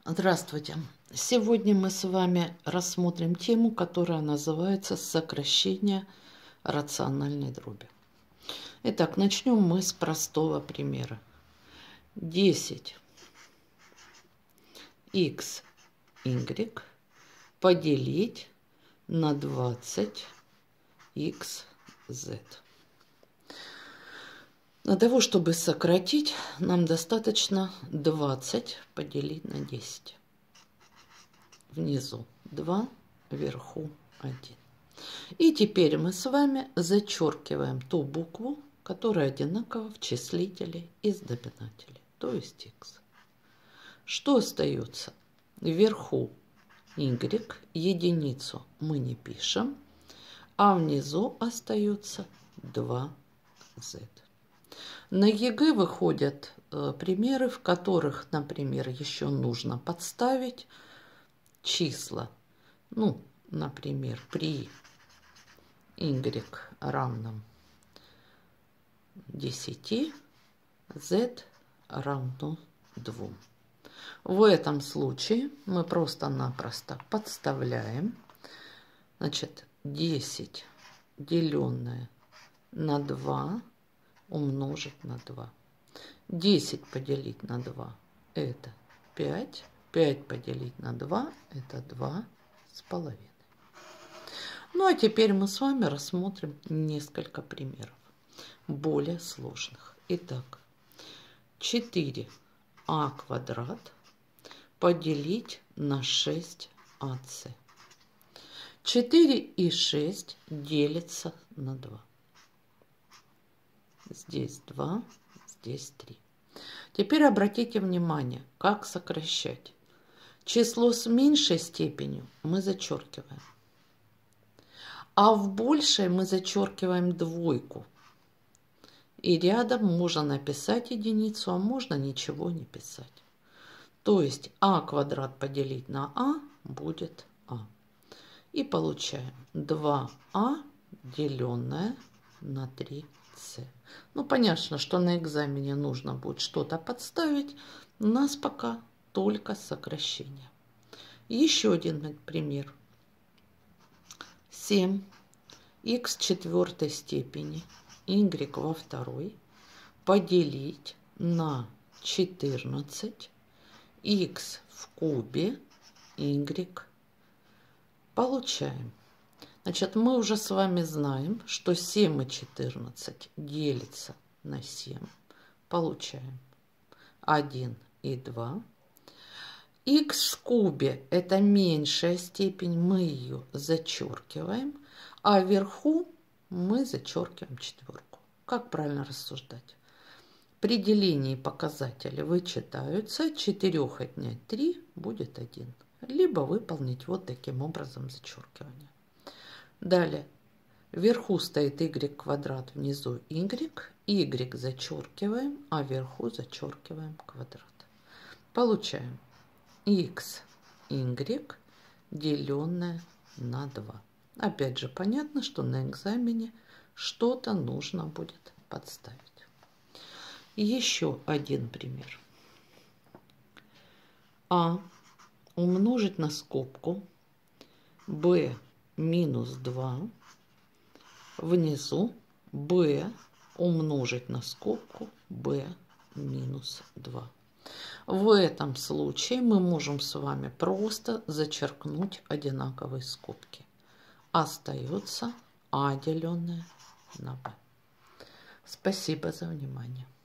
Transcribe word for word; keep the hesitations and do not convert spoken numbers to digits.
Здравствуйте! Сегодня мы с вами рассмотрим тему, которая называется сокращение рациональной дроби. Итак, начнем мы с простого примера. десять икс игрек поделить на двадцать икс зет. Для того, чтобы сократить, нам достаточно двадцать поделить на десять. Внизу два, вверху один. И теперь мы с вами зачеркиваем ту букву, которая одинакова в числителе и знаменателе, то есть х. Что остается? Вверху y, единицу мы не пишем, а внизу остается два зет. На ЕГЭ выходят э, примеры, в которых, например, еще нужно подставить числа. Ну, например, при y равном десяти, z равно двум. В этом случае мы просто-напросто подставляем, значит, десять деленное на два умножить на два. десять поделить на два это пять. пять поделить на два это два с половиной. Ну а теперь мы с вами рассмотрим несколько примеров, более сложных. Итак, четыре а квадрат поделить на шесть а цэ. четыре и шесть делится на два. Здесь два, здесь три. Теперь обратите внимание, как сокращать. Число с меньшей степенью мы зачеркиваем, а в большей мы зачеркиваем двойку. И рядом можно написать единицу, а можно ничего не писать. То есть а квадрат поделить на а будет а. И получаем два а деленное на три цэ. Ну, понятно, что на экзамене нужно будет что-то подставить. У нас пока только сокращение. Еще один пример. семь икс четвертой степени y во второй поделить на четырнадцать х в кубе y. Получаем. Значит, мы уже с вами знаем, что семь и четырнадцать делится на семь. Получаем один и два. Х в кубе – это меньшая степень, мы ее зачеркиваем, а вверху мы зачеркиваем четверку. Как правильно рассуждать? При делении показатели вычитаются, четыре отнять три будет один. Либо выполнить вот таким образом зачеркивание. Далее, вверху стоит y квадрат, внизу y. Y зачеркиваем, а вверху зачеркиваем квадрат. Получаем х y деленное на два. Опять же, понятно, что на экзамене что-то нужно будет подставить. Еще один пример. А умножить на скобку b минус два, внизу b умножить на скобку b минус два. В этом случае мы можем с вами просто зачеркнуть одинаковые скобки. Остается а деленное на b. Спасибо за внимание.